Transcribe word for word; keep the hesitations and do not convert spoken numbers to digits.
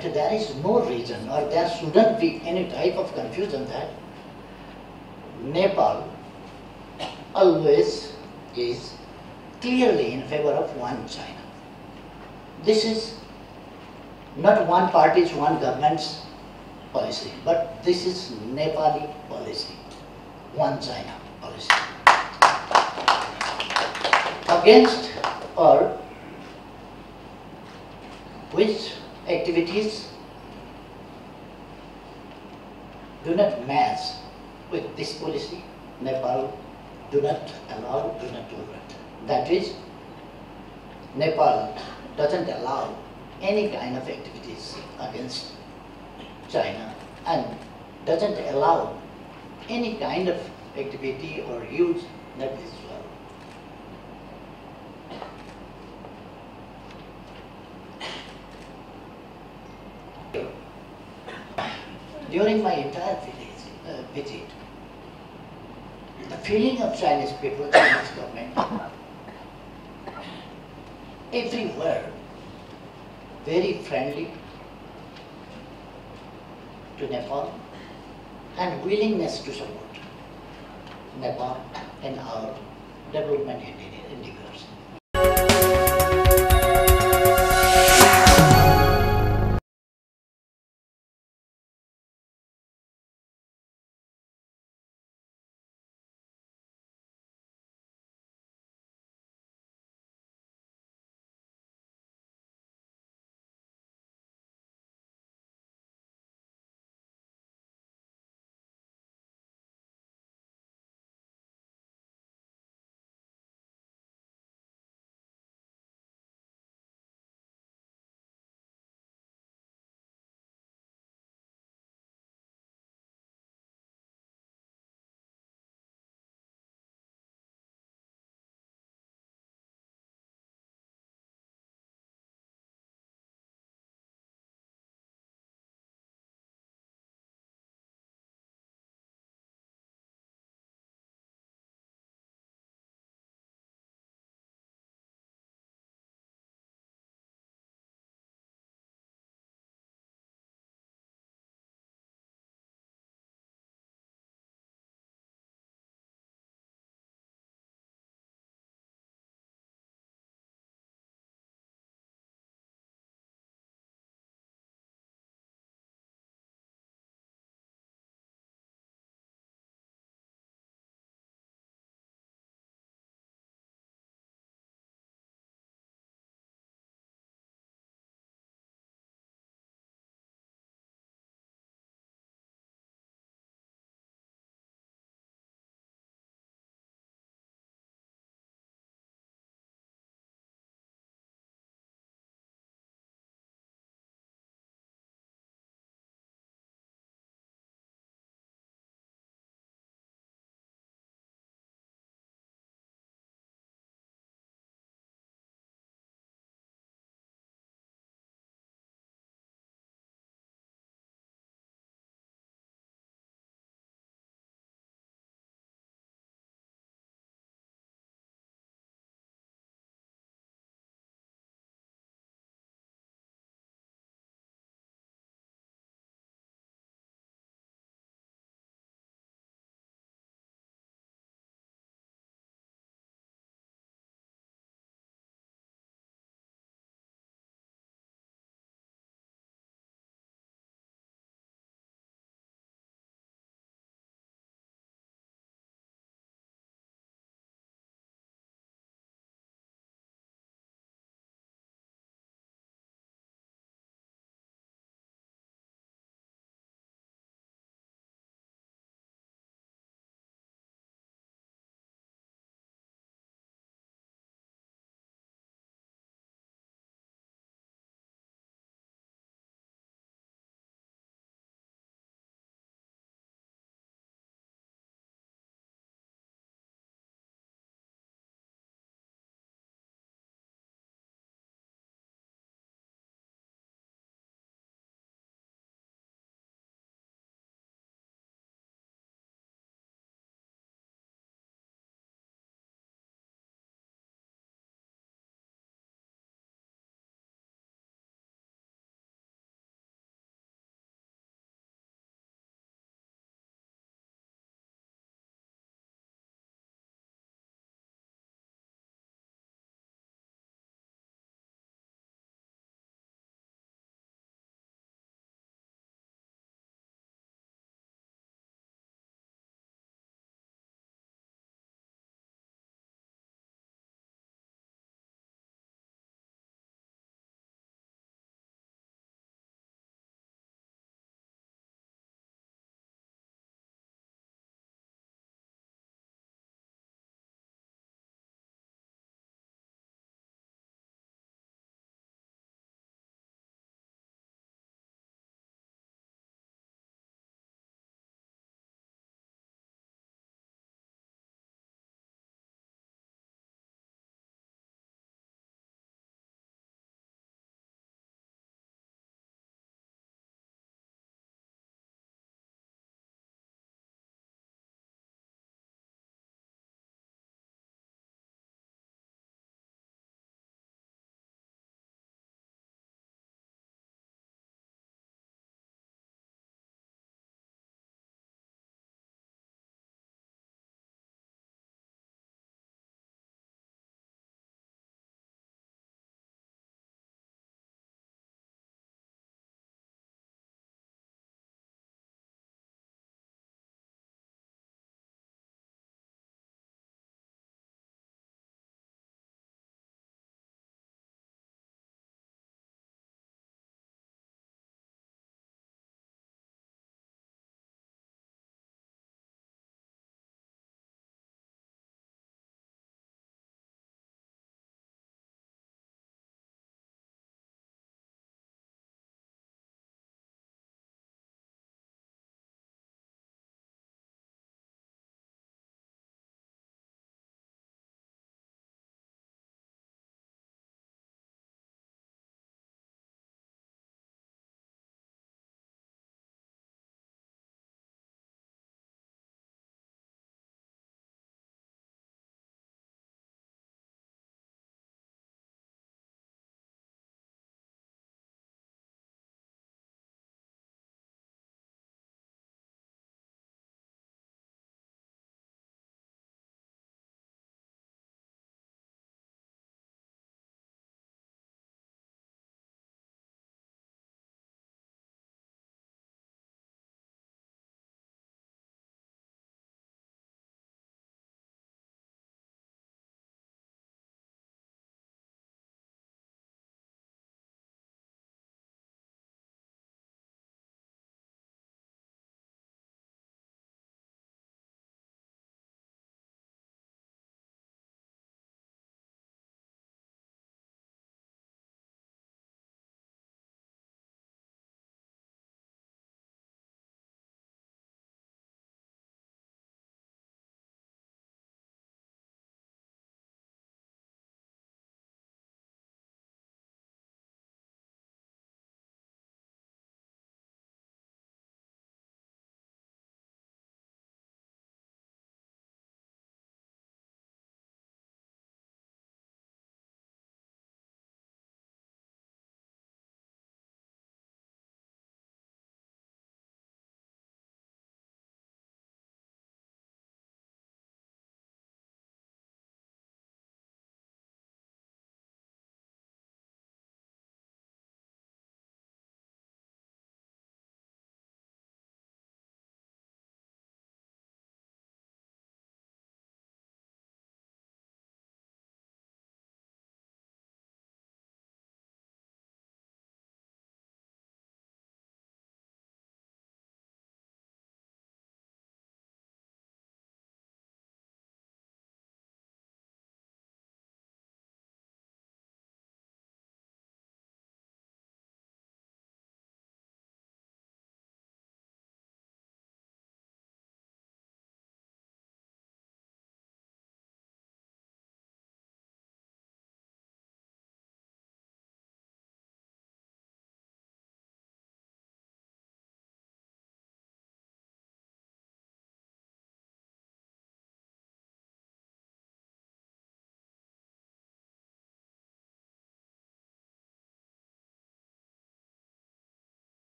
But there is no reason, or there shouldn't be any type of confusion, that Nepal always is clearly in favor of one China. This is not one party's, one government's policy, but this is Nepali policy, one China policy. Against or which activities do not match with this policy, Nepal do not allow, do not tolerate. That is, Nepal doesn't allow any kind of activities against China and doesn't allow any kind of activity or use that is well. During my entire village, uh, visit, the feeling of Chinese people, Chinese government, everywhere very friendly to Nepal and willingness to support Nepal in our development endeavors.